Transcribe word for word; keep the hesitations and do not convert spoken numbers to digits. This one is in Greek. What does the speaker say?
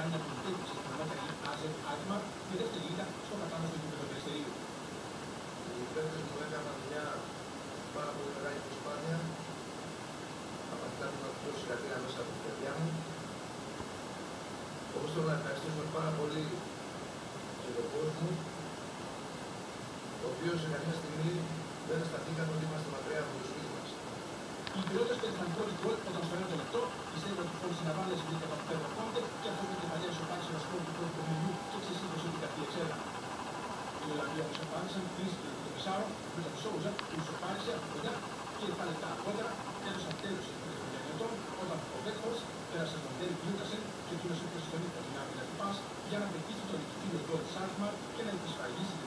κάνει να πολιτεύει σε κοινωνία Άζερ Άλκμαρ με δεύτερη ήττα στο κατάμεστο επίπεδο περιστερίου. Οι παίκτες μου έκαναν μια πάρα πολύ μεγάλη προσπάθεια. Απαντάμε να τους δώσει κατήρα μέσα από την παιδιά μου. Όπως θέλω να ευχαριστήσουμε πάρα πολύ και τον κόσμο, ο οποίος σε καμία στιγμή δεν αισθανθήκαμε ότι είμαστε μακριά από το σπίτι μας. Οι πιλότες πέτυχαν πρώτη γκολ όταν στο ένατο λεπτό πιστεύω ότι χωρίς την αβάλες βγήκε από τον Πέδρο Κόντε και αυτό με κεφαλιά ισοπάλησε ένα σκορ του πρώτου παιχνιδιού και ξεσήκωσε την καρδία εξέδρα. Οι Ολλανδοί όμως απάντησαν τρεις και το μισάωρο με τον Σόουζα που ισοπάλησε από κοντά και πάλι λεπτά αργότερα έδωσαν τέλος σε τρεις ετών όταν ο Βέκχορς πέρασε τον Ντέρικ Λούκασεν και εκείνος έπαιζε στον ύπνο την άμυνα του Πας για να πετύχει το νικητήριο γκολ της Alkmaar και να επισφραγίσει